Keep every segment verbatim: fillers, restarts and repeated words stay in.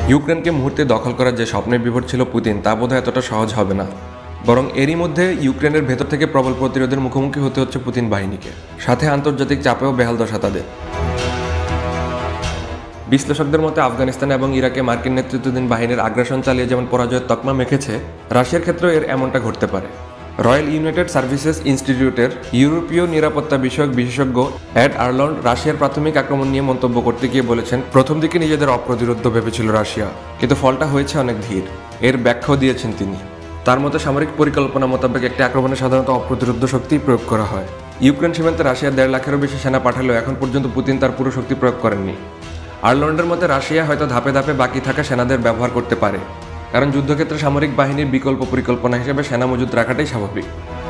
ইউক্রেনকে মুহূর্তে দখল করার যে স্বপ্নের বিভোর ছিল পুতিন, তা বোধহয় এতটা সহজ হবে না। বরং এরই মধ্যে ইউক্রেনের ভেতর থেকে প্রবল প্রতিরোধের মুখোমুখি হতে হচ্ছে পুতিন বাহিনীকে, সাথে আন্তর্জাতিক চাপেও বেহাল দশা তাদের। বিশ্লেষকদের মতে আফগানিস্তান এবং ইরাকে মার্কিন নেতৃত্বাধীন বাহিনীর আগ্রাসন চালিয়ে যেমন পরাজয়ের তকমা মেখেছে, রাশিয়ার ক্ষেত্রেও এর এমনটা ঘটতে পারে। রয়্যাল ইউনাইটেড সার্ভিসেস ইনস্টিটিউটের ইউরোপীয় নিরাপত্তা বিষয়ক বিশেষজ্ঞ এড আর্লন্ড রাশিয়ার প্রাথমিক আক্রমণ নিয়ে মন্তব্য করতে গিয়ে বলেছেন, প্রথম দিকে নিজেদের অপ্রতিরোধ্য ভেবেছিল রাশিয়া, কিন্তু ফলটা হয়েছে অনেক ধীর। এর ব্যাখ্যাও দিয়েছেন তিনি। তার মতে সামরিক পরিকল্পনা মোতাবেক একটি আক্রমণে সাধারণত অপ্রতিরোধ্য শক্তি প্রয়োগ করা হয়। ইউক্রেন সীমান্তে রাশিয়া দেড় লাখেরও বেশি সেনা পাঠালেও এখন পর্যন্ত পুতিন তার পুরো শক্তি প্রয়োগ করেননি। আর্লন্ডের মতে রাশিয়া হয়তো ধাপে ধাপে বাকি থাকা সেনাদের ব্যবহার করতে পারে, কারণ যুদ্ধক্ষেত্রে সামরিক বাহিনীর বিকল্প পরিকল্পনা হিসেবে সেনা মজুত রাখাটাই স্বাভাবিক।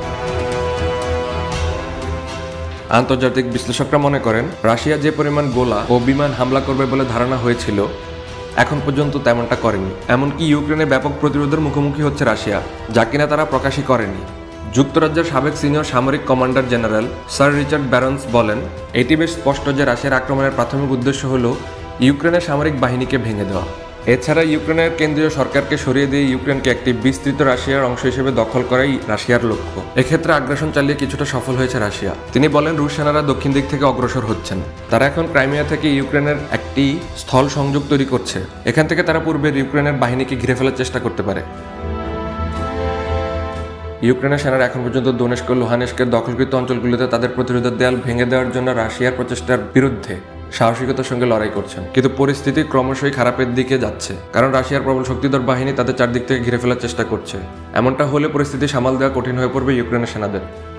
আন্তর্জাতিক বিশ্লেষকরা মনে করেন, রাশিয়া যে পরিমাণ গোলা ও বিমান হামলা করবে বলে ধারণা হয়েছিল, এখন পর্যন্ত তেমনটা করেনি। এমনকি ইউক্রেনে ব্যাপক প্রতিরোধের মুখোমুখি হচ্ছে রাশিয়া, যা কিনা তারা প্রকাশই করেনি। যুক্তরাজ্যের সাবেক সিনিয়র সামরিক commander general sir Richard Barrons বলেন, এটি বেশ স্পষ্ট যে রাশিয়ার আক্রমণের প্রাথমিক উদ্দেশ্য হল ইউক্রেনের সামরিক বাহিনীকে ভেঙে দেওয়া। এছাড়া ইউক্রেনের কেন্দ্রীয় সরকারকে সরিয়ে দিয়ে ইউক্রেনকে একটি বিস্তৃত রাশিয়ার অংশ হিসেবে দখল করাই রাশিয়ার লক্ষ্য। এক্ষেত্রে আগ্রাসন চালিয়ে কিছুটা সফল হয়েছে রাশিয়া। তিনি বলেন, রুশ সেনারা দক্ষিণ দিক থেকে অগ্রসর হচ্ছেন। তারা এখন ক্রাইমিয়া থেকে ইউক্রেনের একটি স্থল সংযোগ তৈরি করছে। এখান থেকে তারা পূর্বের ইউক্রেনের বাহিনীকে ঘিরে ফেলার চেষ্টা করতে পারে। ইউক্রেনের সেনারা এখন পর্যন্ত দোনেস্ক ও লুহানেস্কের দখলকৃত অঞ্চলগুলিতে তাদের প্রতিরোধের দেয়াল ভেঙে দেওয়ার জন্য রাশিয়ার প্রচেষ্টার বিরুদ্ধে সাহসিকতার সঙ্গে লড়াই করছেন, কিন্তু পরিস্থিতি ক্রমশই খারাপের দিকে যাচ্ছে, কারণ রাশিয়ার প্রবল শক্তিধর বাহিনী তাদের চারদিক থেকে ঘিরে ফেলার চেষ্টা করছে। এমনটা হলে পরিস্থিতি সামাল দেওয়া কঠিন হয়ে পড়বে ইউক্রেনের সেনাদের।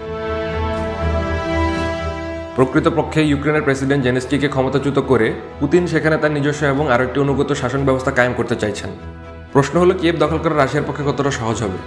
প্রকৃতপক্ষে ইউক্রেনের প্রেসিডেন্ট জেলেনস্কিকে ক্ষমতাচ্যুত করে পুতিন সেখানে তার নিজস্ব এবং আরও একটি অনুগত শাসন ব্যবস্থা কায়েম করতে চাইছেন। প্রশ্ন হলো, কিয়েভ দখল করা রাশিয়ার পক্ষে কতটা সহজ হবে?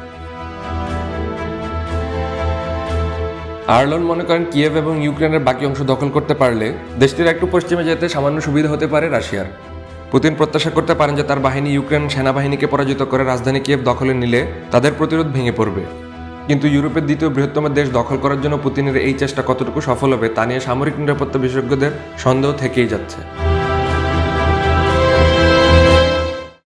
আর্লন্ড মনে করেন, কিয়েভ এবং ইউক্রেনের বাকি অংশ দখল করতে পারলে দেশটির একটু পশ্চিমে যেতে সামান্য সুবিধা হতে পারে রাশিয়ার। পুতিন প্রত্যাশা করতে পারেন যে তার বাহিনী ইউক্রেন সেনাবাহিনীকে পরাজিত করে রাজধানী কিয়েভ দখলে নিলে তাদের প্রতিরোধ ভেঙে পড়বে। কিন্তু ইউরোপের দ্বিতীয় বৃহত্তম দেশ দখল করার জন্য পুতিনের এই চেষ্টা কতটুকু সফল হবে তা নিয়ে সামরিক নিরাপত্তা বিশেষজ্ঞদের সন্দেহ থেকেই যাচ্ছে।